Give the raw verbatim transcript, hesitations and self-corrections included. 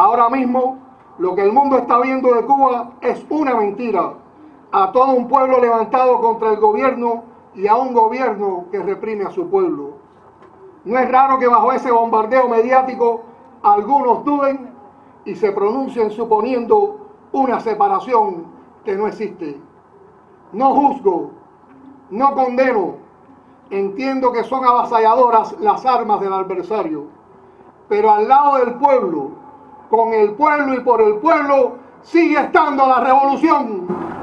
Ahora mismo, lo que el mundo está viendo de Cuba es una mentira a todo un pueblo levantado contra el gobierno y a un gobierno que reprime a su pueblo. No es raro que bajo ese bombardeo mediático algunos duden y se pronuncien suponiendo una separación que no existe. No juzgo, no condeno, entiendo que son avasalladoras las armas del adversario, pero al lado del pueblo, con el pueblo y por el pueblo, sigue estando la revolución.